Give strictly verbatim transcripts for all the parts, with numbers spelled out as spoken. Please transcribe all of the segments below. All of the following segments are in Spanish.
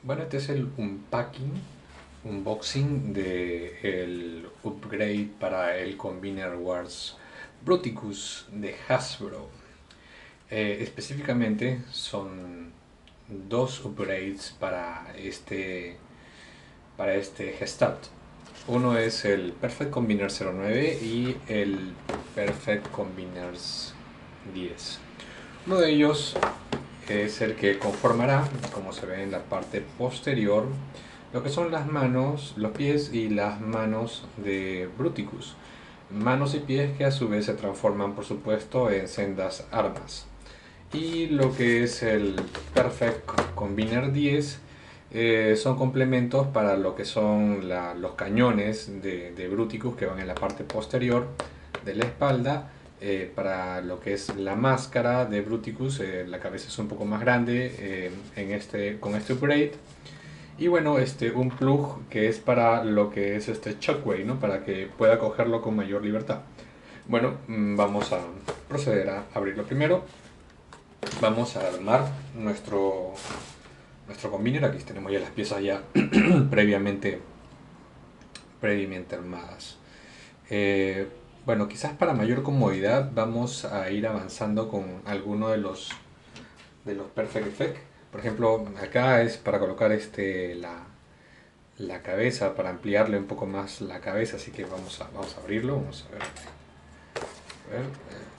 Bueno, este es el unpacking, unboxing de el upgrade para el Combiner Wars Bruticus de Hasbro. Eh, específicamente son dos upgrades para este, para este Gestalt. Uno es el Perfect Combiner cero nueve y el Perfect Combiners diez. Uno de ellos es el que conformará, como se ve en la parte posterior, lo que son las manos, los pies y las manos de Bruticus. Manos y pies que a su vez se transforman, por supuesto, en sendas armas. Y lo que es el Perfect Combiner diez eh, son complementos para lo que son la, los cañones de, de Bruticus que van en la parte posterior de la espalda. Eh, para lo que es la máscara de Bruticus, eh, la cabeza es un poco más grande eh, en este, con este upgrade. Y bueno, este, un plug que es para lo que es este Shockwave, ¿no? Para que pueda cogerlo con mayor libertad. Bueno, mm, vamos a proceder a abrirlo primero. Vamos a armar nuestro, nuestro combiner. Aquí tenemos ya las piezas ya previamente, previamente armadas. Eh, bueno, quizás para mayor comodidad vamos a ir avanzando con alguno de los, de los Perfect Effect. Por ejemplo, acá es para colocar este, la, la cabeza, para ampliarle un poco más la cabeza, así que vamos a, vamos a abrirlo, vamos a ver. A ver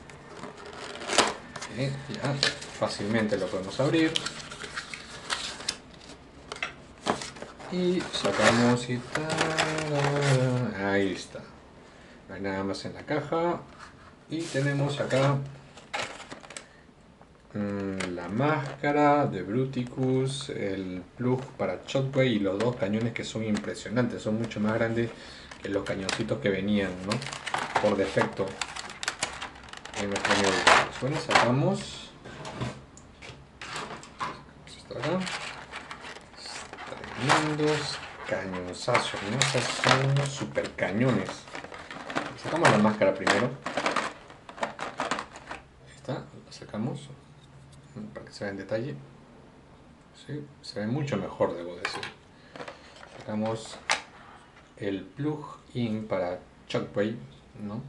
eh, ya fácilmente lo podemos abrir. Y sacamos y tal. Ahí está. No hay nada más en la caja. Y tenemos acá mmm, la máscara de Bruticus, el plug para Shockwave y los dos cañones que son impresionantes. Son mucho más grandes que los cañoncitos que venían, ¿no? Por defecto en nuestro nuevo. Bueno, sacamos. Esto acá. Tremendos cañonzazos, ¿no? Estos son unos super cañones. Sacamos la máscara primero. Ahí está, la sacamos para que se vea en detalle. ¿Sí? Se ve mucho mejor, debo decir. Sacamos el plug-in para Shockwave, ¿no?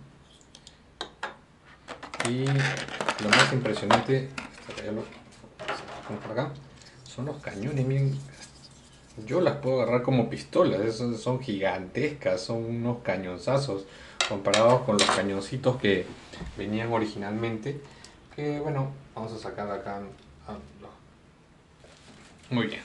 Y lo más impresionante, ya lo sacamos por acá, son los cañones. Miren, yo las puedo agarrar como pistolas, son gigantescas, son unos cañonzazos comparados con los cañoncitos que venían originalmente. Que bueno, vamos a sacar acá. Muy bien.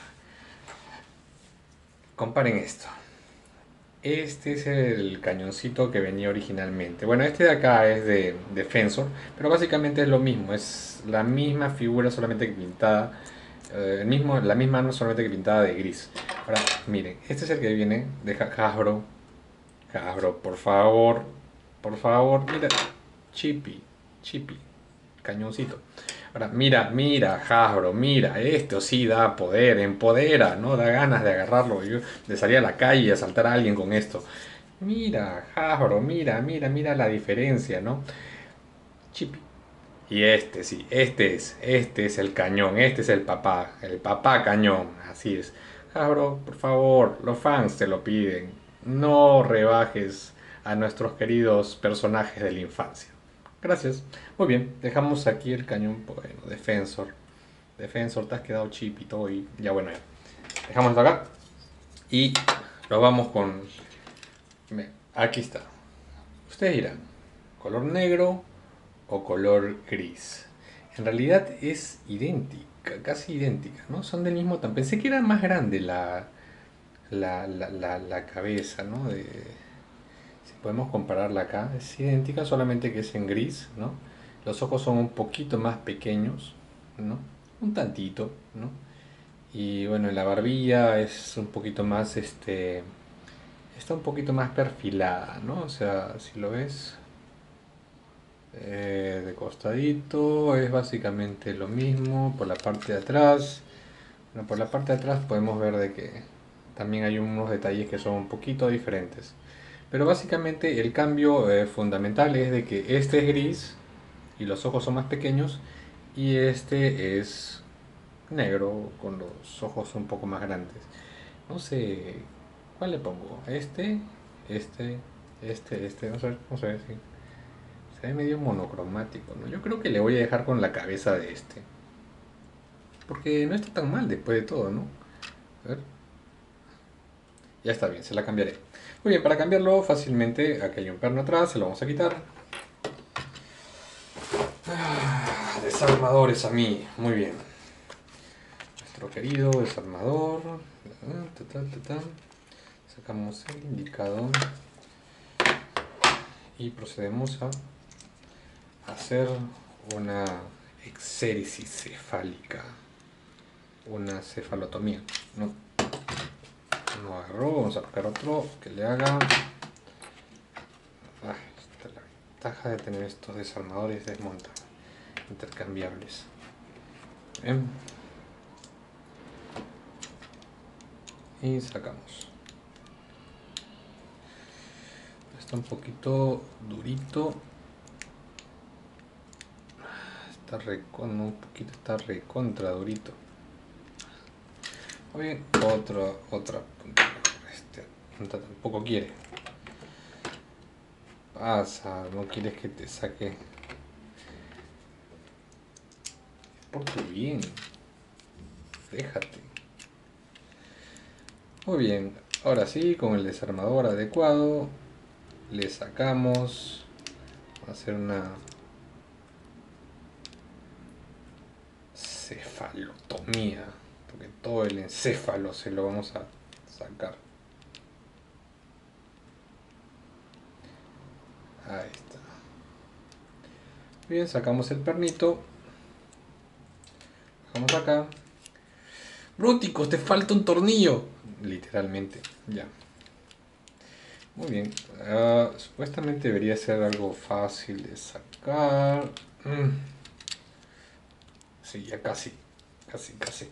Comparen esto. Este es el cañoncito que venía originalmente. Bueno, este de acá es de Defensor, pero básicamente es lo mismo, es la misma figura solamente que pintada. Eh, el mismo, la misma arma solamente que pintada de gris. Ahora, miren, este es el que viene de Hasbro. Hasbro, por favor, por favor, mira, Chippy, Chippy, cañoncito. Ahora, mira, mira, Hasbro, mira, esto sí da poder, empodera, ¿no? Da ganas de agarrarlo, yo, de salir a la calle y asaltar a alguien con esto. Mira, Hasbro, mira, mira, mira la diferencia, ¿no? Chippy. Y este, sí, este es, este es el cañón, este es el papá, el papá cañón, así es. Hasbro, por favor, los fans te lo piden, no rebajes a nuestros queridos personajes de la infancia. Gracias. Muy bien, dejamos aquí el cañón, bueno, Defensor. Defensor, te has quedado chip y todo y ya bueno, ya. Dejamos esto acá y lo vamos con... Aquí está. Ustedes dirán, color negro o color gris. En realidad es idéntica, casi idéntica, ¿no? Son del mismo tamaño. Pensé que era más grande la, la, la, la, la cabeza, ¿no? De, si podemos compararla acá, es idéntica, solamente que es en gris, ¿no? Los ojos son un poquito más pequeños, ¿no? Un tantito, ¿no? Y bueno, la barbilla es un poquito más, este, está un poquito más perfilada, ¿no? O sea, si lo ves eh, de costadito, es básicamente lo mismo. Por la parte de atrás, bueno, por la parte de atrás podemos ver de que también hay unos detalles que son un poquito diferentes. Pero básicamente el cambio eh, fundamental es de que este es gris y los ojos son más pequeños y este es negro con los ojos un poco más grandes. No sé, ¿cuál le pongo? Este, este, este, este, no sé, no sé, sí. Se ve medio monocromático, ¿no? Yo creo que le voy a dejar con la cabeza de este. Porque no está tan mal después de todo, ¿no? A ver, ya está bien, se la cambiaré. Muy bien, para cambiarlo fácilmente, aquí hay un perno atrás, se lo vamos a quitar. Ah, desarmadores a mí, muy bien. Nuestro querido desarmador. Ta, ta, ta, ta. Sacamos el indicador y procedemos a hacer una exéresis cefálica, una cefalotomía. No, no agarró, vamos a buscar otro que le haga. Ah, esta es la ventaja de tener estos desarmadores desmonta intercambiables. Bien. Y sacamos. Está un poquito durito. Está recon, un poquito está recontra durito. Muy bien, otra, otra punta. Este punta tampoco quiere. Pasa, no quieres que te saque. Por tu bien. Déjate. Muy bien, ahora sí, con el desarmador adecuado, le sacamos. Vamos a hacer una cefalotomía, porque todo el encéfalo se lo vamos a sacar. Ahí está. Bien, sacamos el pernito. Vamos acá. Bruticus, te falta un tornillo. Literalmente, ya. Muy bien. Uh, supuestamente debería ser algo fácil de sacar. Mm. Sí, ya casi. Casi, casi.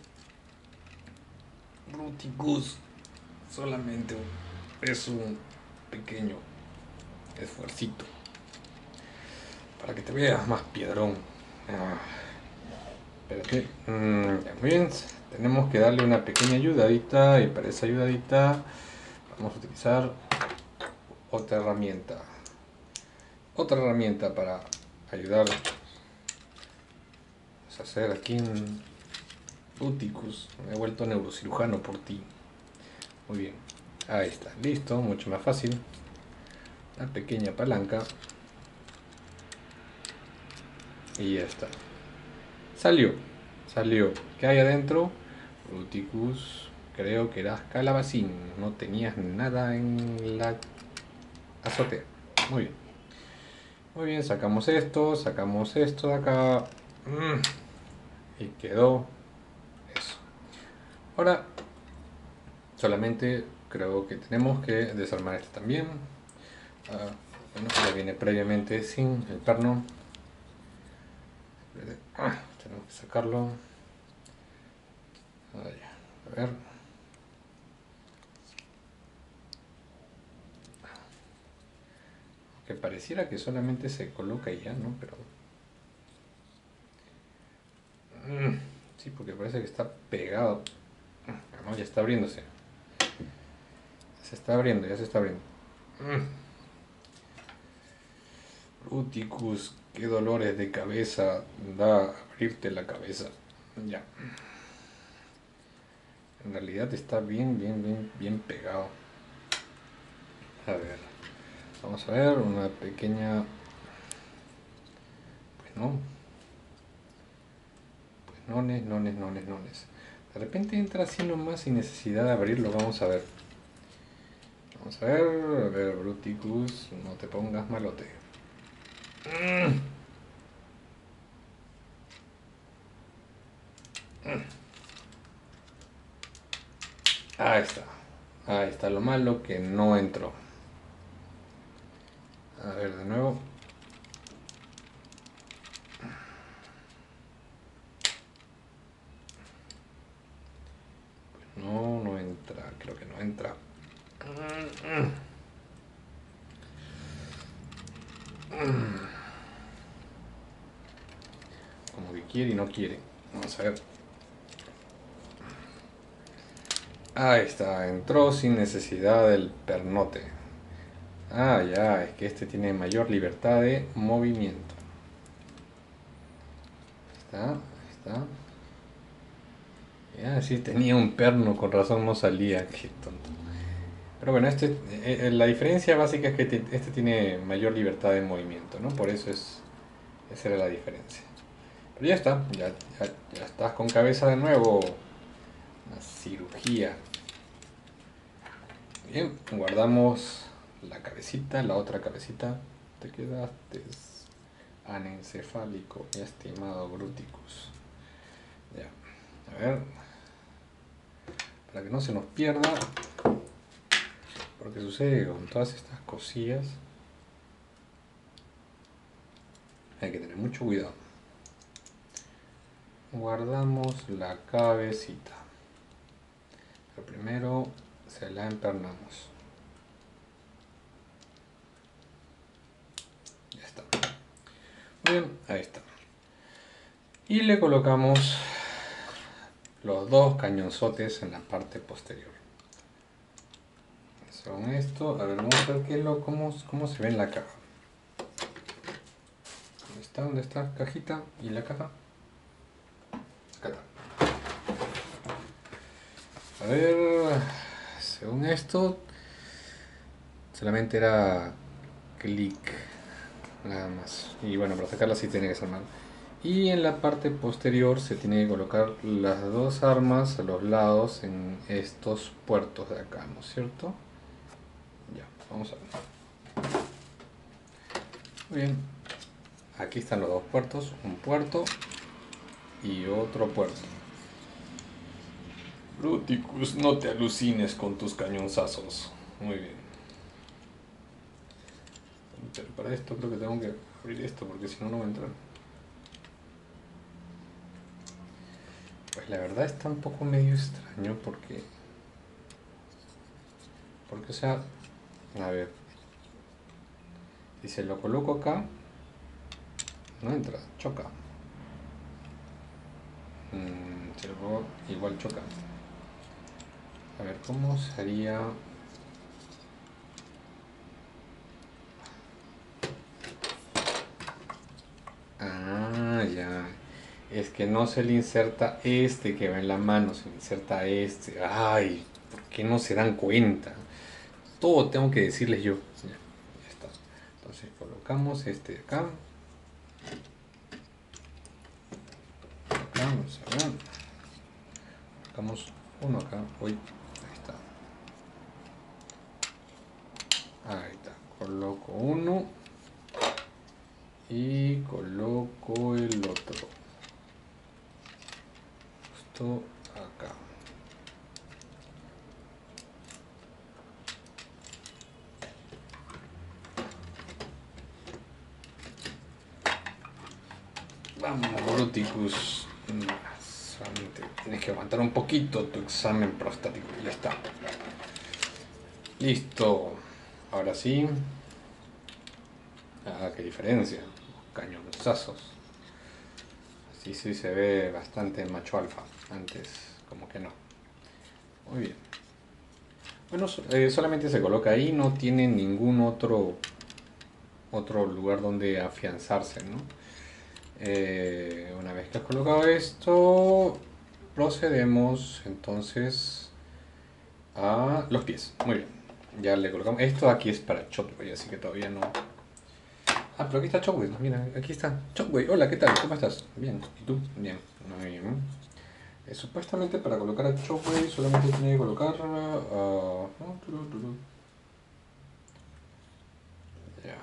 Bruticus. Solamente es un pequeño esfuercito. Para que te veas más piedrón. Ah, espérate. Mm, ya, muy bien. Tenemos que darle una pequeña ayudadita. Y para esa ayudadita vamos a utilizar otra herramienta. Otra herramienta para ayudar. Vamos a hacer aquí un Bruticus. Me he vuelto neurocirujano por ti. Muy bien. Ahí está. Listo. Mucho más fácil. Una pequeña palanca. Y ya está. Salió. Salió. ¿Qué hay adentro? Bruticus. Creo que eras calabacín. No tenías nada en la azotea. Muy bien. Muy bien. Sacamos esto. Sacamos esto de acá. Y quedó eso. Ahora solamente creo que tenemos que desarmar este también. Uh, bueno, ya viene previamente sin el perno. Ah, tenemos que sacarlo. A ver. Que pareciera que solamente se coloca y ya, ¿no? Pero... Mm, sí, porque parece que está pegado. No, ya está abriéndose. Se está abriendo, ya se está abriendo. Mm. Bruticus, qué dolores de cabeza da abrirte la cabeza. Ya. En realidad está bien, bien, bien, bien pegado. A ver. Vamos a ver una pequeña... Pues no. Pues nones, nones, nones, nones. De repente entra así nomás sin necesidad de abrirlo. Vamos a ver. Vamos a ver. A ver, Bruticus. No te pongas malote. Mm. Mm. Ahí está. Ahí está lo malo que no entró. A ver, de nuevo. No, no entra. Creo que no entra. Como que quiere y no quiere. Vamos a ver. Ahí está, entró sin necesidad del pernote. Ah, ya, es que este tiene mayor libertad de movimiento. Está, ahí está. Ya, sí, tenía un perno, con razón no salía. Qué tonto. Pero bueno, este, eh, eh, la diferencia básica es que te- este tiene mayor libertad de movimiento, ¿no? Por eso es, esa era la diferencia. Pero ya está, ya, ya, ya estás con cabeza de nuevo. Una cirugía. Bien, guardamos la cabecita, la otra cabecita. Te quedaste anencefálico, mi estimado Bruticus. Ya, a ver, para que no se nos pierda, porque sucede con todas estas cosillas, hay que tener mucho cuidado. Guardamos la cabecita. Pero primero se la empernamos. Ya está. Muy bien, ahí está. Y le colocamos los dos cañonzotes en la parte posterior. Son esto. A ver, vamos a ver qué lo, cómo, cómo se ve en la caja. ¿Dónde está? ¿Dónde está la cajita y la caja? Acá está. A ver, según esto, solamente era clic, nada más. Y bueno, para sacarla sí tiene que ser mal. Y en la parte posterior se tiene que colocar las dos armas a los lados en estos puertos de acá, ¿no es cierto? Ya, vamos a ver. Muy bien. Aquí están los dos puertos, un puerto y otro puerto. Bruticus, no te alucines con tus cañonzazos. Muy bien. Pero para esto creo que tengo que abrir esto porque si no, no va a entrar. Pues la verdad está un poco medio extraño porque... Porque, o sea, a ver, si se lo coloco acá, no entra, choca. Mm, si lo pongo, igual choca. A ver, ¿cómo sería? Ah, ya. Es que no se le inserta este que va en la mano, se le inserta este. Ay, ¿por qué no se dan cuenta? Todo tengo que decirles yo. Ya, ya está. Entonces colocamos este de acá. Acá, vamos a ver. Colocamos uno acá. Uy, ahí está. Ahí está. Coloco uno y coloco el otro. Justo acá. Vamos, Bruticus. Solamente tienes que aguantar un poquito tu examen prostático. Ya está. Listo. Ahora sí. Ah, qué diferencia. Cañonazos. Así sí se ve bastante macho alfa. Antes, como que no. Muy bien. Bueno, eh, solamente se coloca ahí. No tiene ningún otro otro lugar donde afianzarse, ¿no? Eh, una vez que has colocado esto, procedemos entonces a los pies. Muy bien. Ya le colocamos. Esto aquí es para Shockwave, así que todavía no. Ah, pero aquí está Shockwave. Mira, aquí está. Shockwave, hola, ¿qué tal? ¿Cómo estás? Bien. ¿Y tú? Bien. Muy bien. Eh, supuestamente para colocar a Shockwave solamente tiene que colocar. Uh, ya.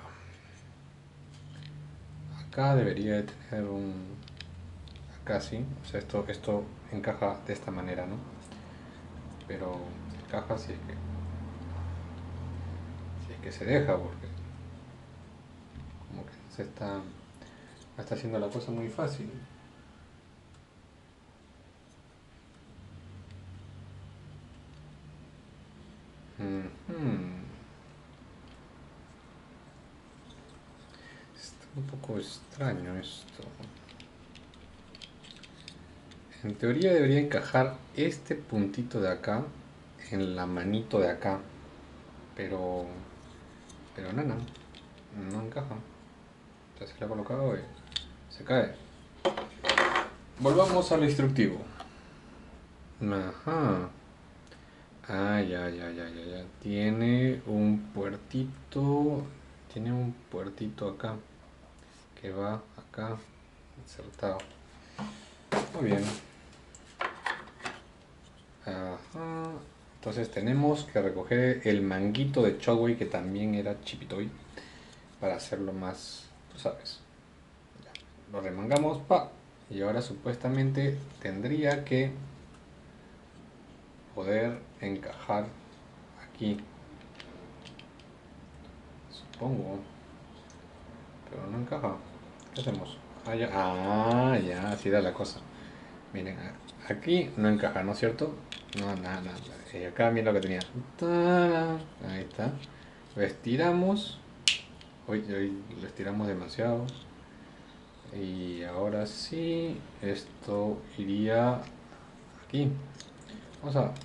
Acá debería de tener un. Acá sí. O sea, esto, esto encaja de esta manera, ¿no? Pero encaja si es que. Si es que se deja, porque como que se está, está haciendo la cosa muy fácil. Mm-hmm. Está un poco extraño esto. En teoría debería encajar este puntito de acá en la manito de acá, pero pero nada, no encaja. Ya se le ha colocado y se cae. Volvamos al instructivo. Ajá. Ah, ya, ya, ya, ya, ya. Tiene un puertito. Tiene un puertito acá. Que va acá. Insertado. Muy bien. Ajá. Entonces tenemos que recoger el manguito de Shockwave, que también era Chipitoy, para hacerlo más, tú sabes. Ya. Lo remangamos, pa. Y ahora supuestamente tendría que poder encajar aquí, supongo, pero no encaja. ¿Qué hacemos? Ah, ya, ah, ya, así da la cosa. Miren, aquí no encaja, ¿no es cierto? No, nada, nada. Y acá miren lo que tenía. Ahí está. Lo estiramos. Hoy, hoy lo estiramos demasiado. Y ahora sí, esto iría aquí. Vamos a...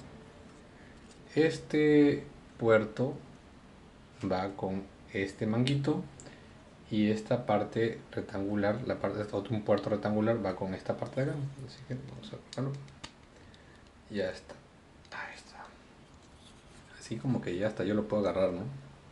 Este puerto va con este manguito y esta parte rectangular, la parte de un puerto rectangular va con esta parte de acá. Así que vamos a colocarlo. Ya está. Ahí está. Así como que ya está, yo lo puedo agarrar, ¿no?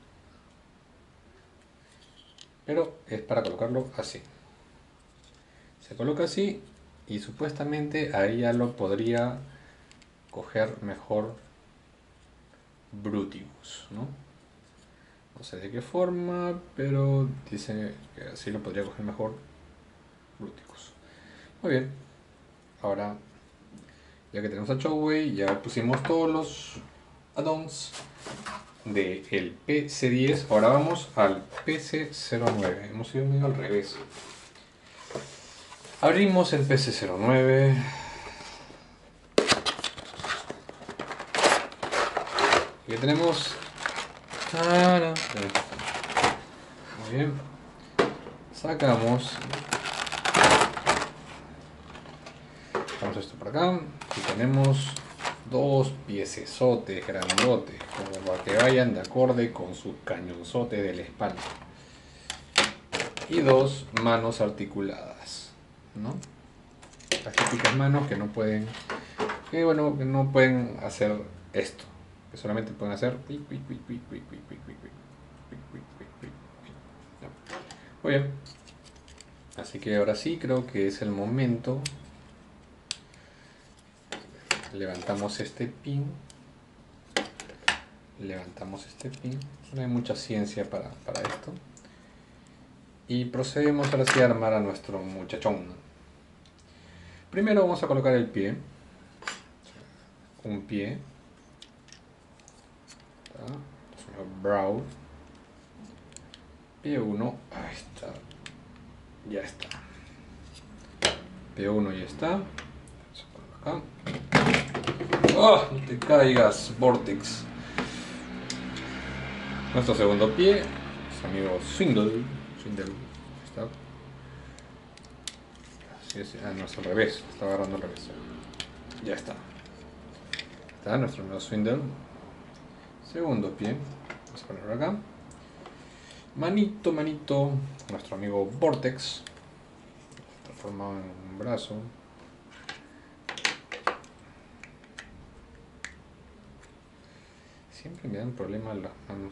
Pero es para colocarlo así. Se coloca así y supuestamente ahí ya lo podría coger mejor Bruticus, ¿no? No sé de qué forma, pero dice que así lo podría coger mejor Bruticus. Muy bien. Ahora, ya que tenemos a Shockwave, ya pusimos todos los add-ons del P C diez. Ahora vamos al P C cero nueve. Hemos ido medio al revés. Abrimos el P C cero nueve. Y aquí tenemos... Muy bien. Sacamos... Sacamos esto por acá. Y tenemos dos piecesotes grandotes, como para que vayan de acorde con su cañonzote de la espalda. Y dos manos articuladas, ¿no? Las típicas manos que no pueden, que bueno, que no pueden hacer esto, que solamente pueden hacer. Muy bien. Así que ahora sí creo que es el momento. Levantamos este pin. Levantamos este pin. No hay mucha ciencia para, para esto. Y procedemos ahora sí a armar a nuestro muchachón. Primero vamos a colocar el pie. Un pie. Brow. Pie uno. Ahí está. Ya está. Pie uno ya está. Vamos a acá. ¡Oh! No te caigas, Vortex. Nuestro segundo pie. Nuestro amigo Swindle. Swindle. Está. Así es. Ah, no, es al revés. Está agarrando al revés. Ya está. Está nuestro amigo Swindle. Segundo pie. Vamos a ponerlo acá. Manito, manito. Nuestro amigo Vortex. Transformado en un brazo. Siempre me dan problemas las manos.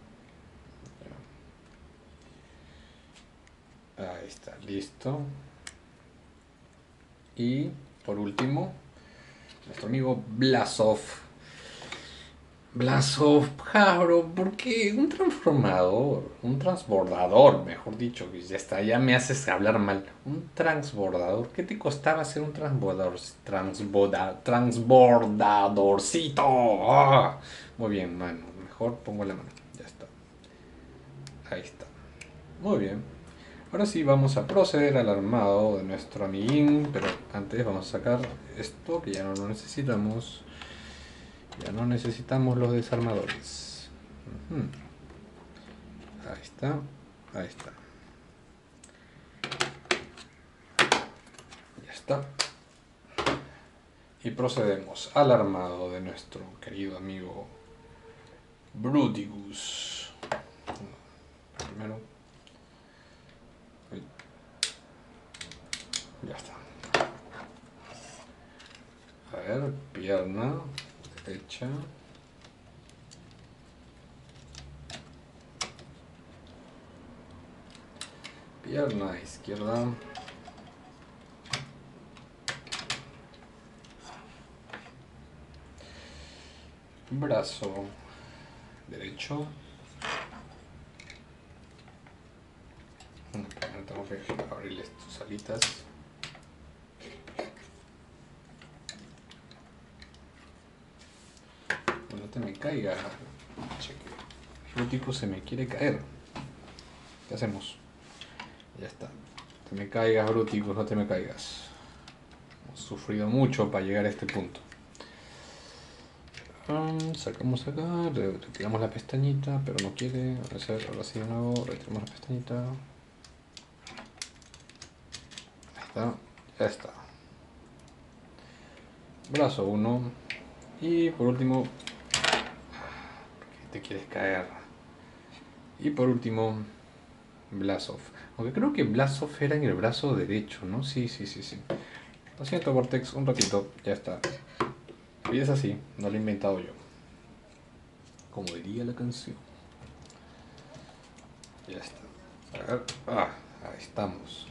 Ahí está, listo. Y por último, nuestro amigo Blasov. Blasov, cabrón, ¿por qué? Un transformador, un transbordador, mejor dicho, ya está, ya me haces hablar mal. Un transbordador, ¿qué te costaba hacer un transbordador? Transborda, transbordadorcito. ¡Oh! Muy bien, mano, mejor pongo la mano, ya está. Ahí está. Muy bien. Ahora sí vamos a proceder al armado de nuestro amiguín, pero antes vamos a sacar esto que ya no lo necesitamos. Ya no necesitamos los desarmadores. Uh-huh. Ahí está, ahí está. Ya está. Y procedemos al armado de nuestro querido amigo Bruticus. Primero. Ya está. A ver, pierna derecha. Pierna izquierda. Brazo derecho. Primero tengo que abrirles tus alitas. No te me caiga. Cheque. Bruticus se me quiere caer. ¿Qué hacemos? Ya está. No te me caigas, Bruticus, no te me caigas. Hemos sufrido mucho para llegar a este punto. Um, sacamos acá, retiramos la pestañita, pero no quiere. A ver, ahora sí de nuevo, retiramos la pestañita. Ahí está, ya está. Brazo uno. Y por último, ¿por qué te quieres caer? Y por último, Blasov. Aunque creo que Blasov era en el brazo derecho, ¿no? Sí, sí, sí, sí. Lo siento, Vortex, un ratito, ya está. Y es así, no lo he inventado yo. Como diría la canción. Ya está. A ver. Ah, ahí estamos.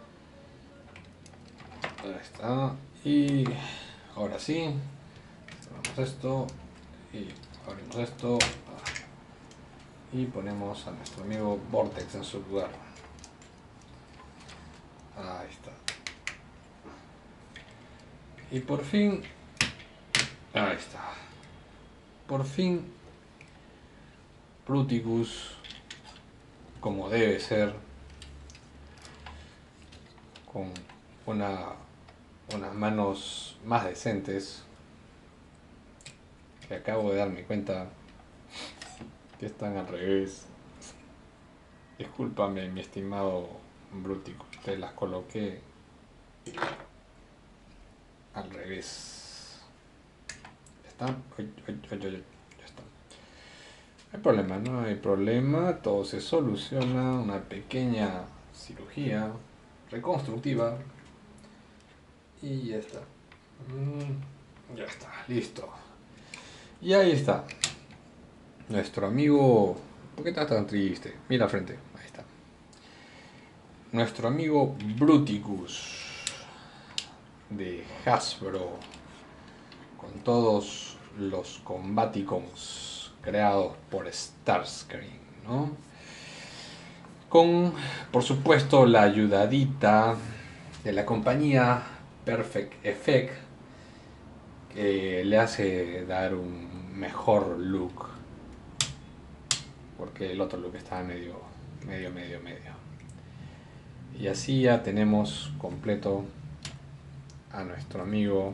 Ahí está. Y ahora sí. Cerramos esto. Y abrimos esto. Y ponemos a nuestro amigo Vortex en su lugar. Ahí está. Y por fin. Ahí está. Por fin. Bruticus, como debe ser, con una, unas manos más decentes, que acabo de darme cuenta que están al revés. Discúlpame, mi estimado Bruticus, te las coloqué al revés. ¿Ya está? Ay, ay, ay, ay, ya está. No hay problema, no hay problema, todo se soluciona, una pequeña cirugía reconstructiva y ya está. Mm, ya está, listo. Y ahí está. Nuestro amigo... ¿Por qué estás tan triste? Mira al frente, ahí está. Nuestro amigo Bruticus de Hasbro, con todos los Combaticons creados por Starscream, ¿no? Con, por supuesto, la ayudadita de la compañía Perfect Effect, que le hace dar un mejor look, porque el otro look estaba medio, medio, medio, medio. Y así ya tenemos completo a nuestro amigo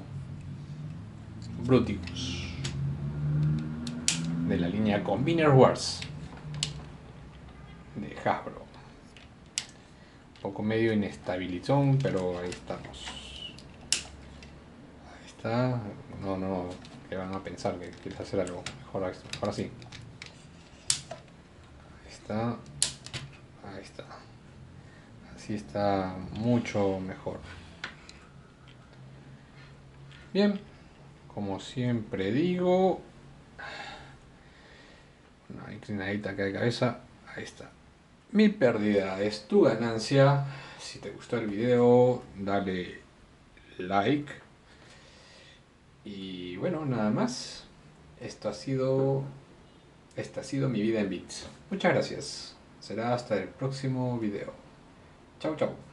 Bruticus de la línea Combiner Wars de Hasbro. Un poco medio inestabilizón, pero ahí estamos. Ahí está. No, no, que van a pensar que quieres hacer algo. Mejor, mejor así. Ahí está. Ahí está. Así está mucho mejor. Bien. Como siempre digo, una inclinadita acá de cabeza. Ahí está. Mi pérdida es tu ganancia. Si te gustó el video, dale like. Y bueno, nada más. Esto ha sido. Esta ha sido mi vida en bits. Muchas gracias. Será hasta el próximo video. Chau, chau.